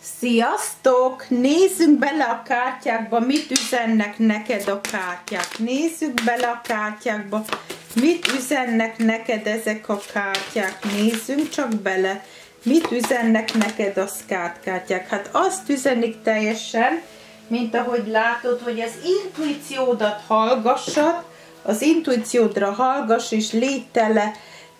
Sziasztok! Nézzünk bele a kártyákba, mit üzennek neked a kártyák. Nézzük bele a kártyákba, mit üzennek neked ezek a kártyák. Nézzünk csak bele, mit üzennek neked a kártyák. Hát azt üzenik teljesen, mint ahogy látod, hogy az intuíciódat hallgassad, az intuíciódra hallgass, és légy tele,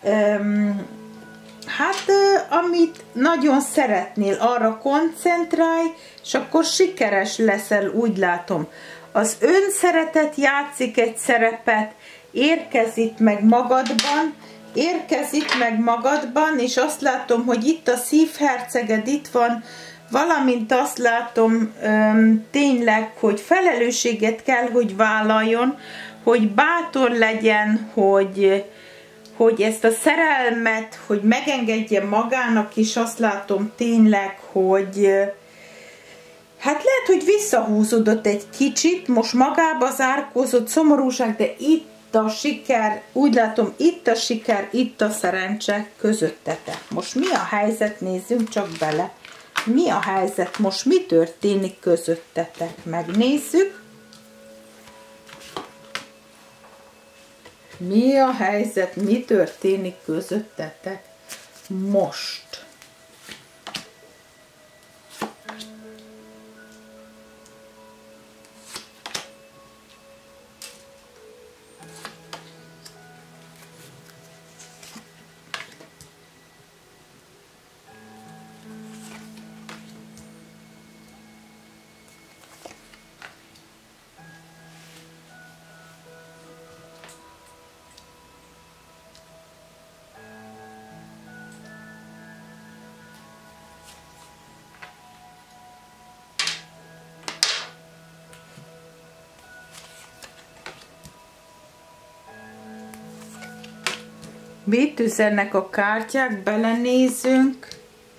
amit nagyon szeretnél, arra koncentrálj, és akkor sikeres leszel, úgy látom. Az önszeretet játszik egy szerepet, érkezik meg magadban, és azt látom, hogy itt a szívherceged itt van, valamint azt látom tényleg, hogy felelősséget kell, hogy vállaljon, hogy bátor legyen, hogy ezt a szerelmet, hogy megengedje magának, és azt látom tényleg, hogy hát lehet, hogy visszahúzódott egy kicsit, most magába zárkózott, szomorúság, de itt a siker, úgy látom, itt a siker, itt a szerencse közöttetek. Most mi a helyzet? Nézzünk csak bele. Mi a helyzet? Most mi történik közöttetek? Megnézzük. Mi a helyzet? Mi történik közöttetek most? Mit üzennek a kártyák? Belenézünk.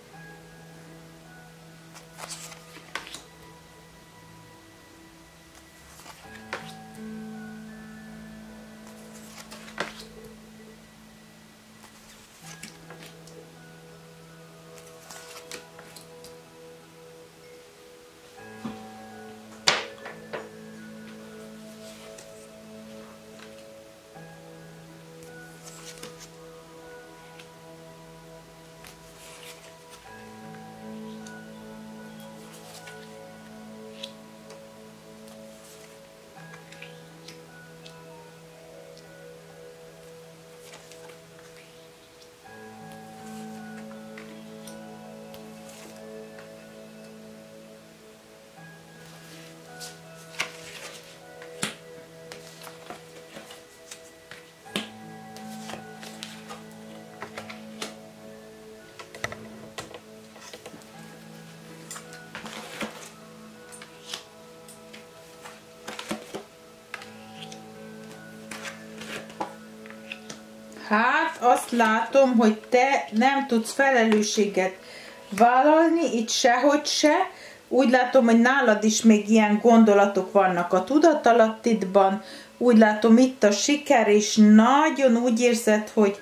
Hát azt látom, hogy te nem tudsz felelősséget vállalni, itt sehogy se. Úgy látom, hogy nálad is még ilyen gondolatok vannak a tudatalattidban. Úgy látom, itt a siker, és nagyon úgy érzed, hogy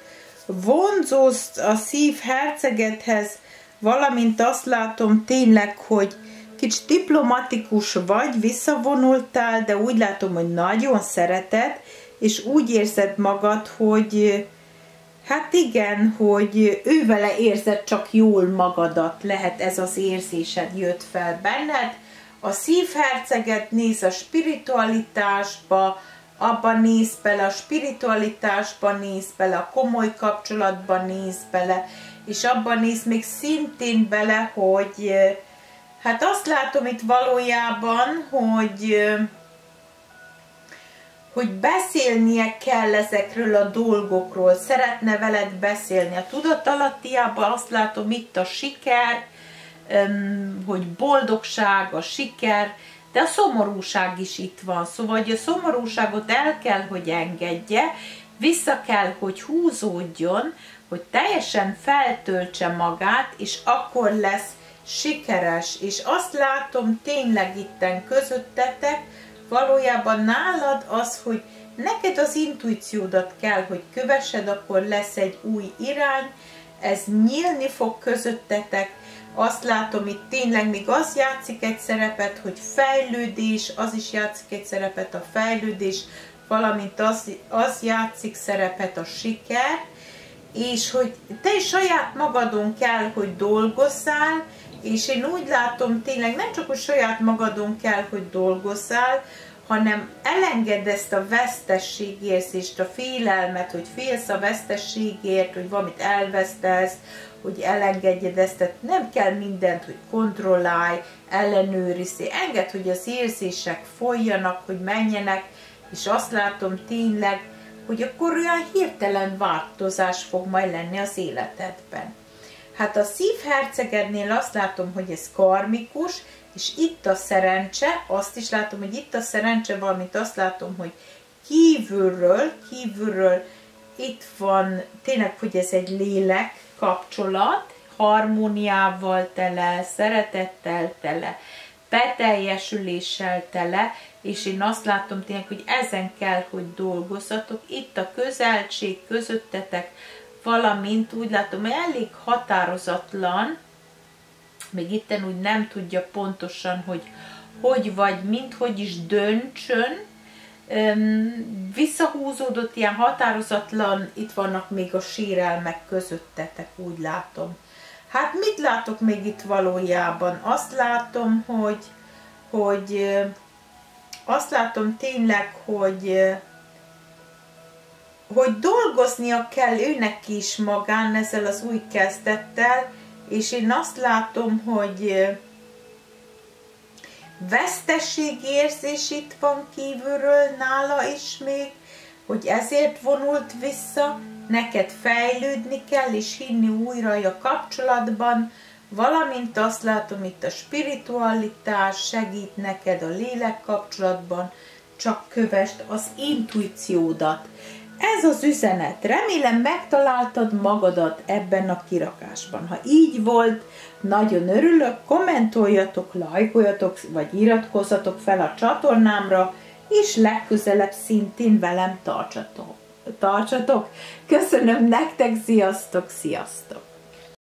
vonzódsz a szív hercegedhez, valamint azt látom tényleg, hogy kicsit diplomatikus vagy, visszavonultál, de úgy látom, hogy nagyon szereted, és úgy érzed magad, hogy hát igen, hogy ővele érzed csak jól magadat, lehet ez az érzésed jött fel benned. A szívherceget néz a spiritualitásba, abba néz bele, a spiritualitásba néz bele, a komoly kapcsolatba néz bele, és abban néz még szintén bele, hogy hát azt látom itt valójában, hogy beszélnie kell ezekről a dolgokról, szeretne veled beszélni. A tudatalattiában azt látom itt a siker, hogy boldogság, a siker, de a szomorúság is itt van. Szóval, hogy a szomorúságot el kell, hogy engedje, vissza kell, hogy húzódjon, hogy teljesen feltöltse magát, és akkor lesz sikeres. És azt látom tényleg itten közöttetek, valójában nálad az, hogy neked az intuíciódat kell, hogy kövessed, akkor lesz egy új irány, ez nyílni fog közöttetek, Azt látom itt tényleg még az játszik egy szerepet, hogy fejlődés, az is játszik egy szerepet, a fejlődés, valamint az játszik szerepet, a siker, és hogy te is saját magadon kell, hogy dolgozzál, és én úgy látom tényleg nem csak, hogy saját magadon kell, hogy dolgozzál, hanem elengedd ezt a vesztességérzést, a félelmet, hogy félsz a vesztességért, hogy valamit elvesztesz, hogy elengedjed ezt, tehát nem kell mindent, hogy kontrollálj, ellenőrizz, engedd, hogy az érzések folyjanak, hogy menjenek, és azt látom tényleg, hogy akkor olyan hirtelen változás fog majd lenni az életedben. Hát a szívhercegednél azt látom, hogy ez karmikus, és itt a szerencse, azt is látom, hogy itt a szerencse, valamint azt látom, hogy kívülről itt van tényleg, hogy ez egy lélek kapcsolat, harmóniával tele, szeretettel tele, beteljesüléssel tele, és én azt látom tényleg, hogy ezen kell, hogy dolgozzatok. Itt a közelség közöttetek, valamint úgy látom, hogy elég határozatlan, még itten úgy nem tudja pontosan, hogy vagy, mint hogy is döntsön, visszahúzódott, ilyen határozatlan, itt vannak még a sérelmek közöttetek, úgy látom. Hát mit látok még itt valójában? Azt látom, hogy azt látom tényleg, hogy dolgoznia kell őnek is magán ezzel az új kezdettel, és én azt látom, hogy veszteségérzés itt van kívülről nála is még, hogy ezért vonult vissza, neked fejlődni kell, és hinni újra a kapcsolatban, valamint azt látom, itt a spiritualitás segít neked a lélek kapcsolatban, csak kövesd az intuíciódat. Ez az üzenet. Remélem megtaláltad magadat ebben a kirakásban. Ha így volt, nagyon örülök, kommentoljatok, lájkoljatok, vagy iratkozzatok fel a csatornámra, és legközelebb szintén velem tartsatok. Köszönöm nektek, sziasztok, sziasztok!